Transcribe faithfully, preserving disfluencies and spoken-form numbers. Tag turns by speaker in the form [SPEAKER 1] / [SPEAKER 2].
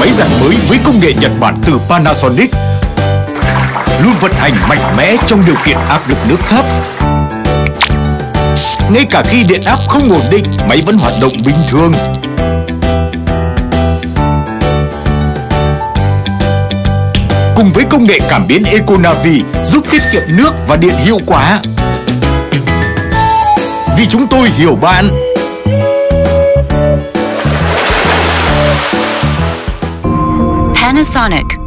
[SPEAKER 1] Máy giặt mới với công nghệ Nhật Bản từ Panasonic, luôn vận hành mạnh mẽ trong điều kiện áp lực nước thấp. Ngay cả khi điện áp không ổn định, máy vẫn hoạt động bình thường. Cùng với công nghệ cảm biến EcoNavi giúp tiết kiệm nước và điện hiệu quả. Vì chúng tôi hiểu bạn.
[SPEAKER 2] Panasonic.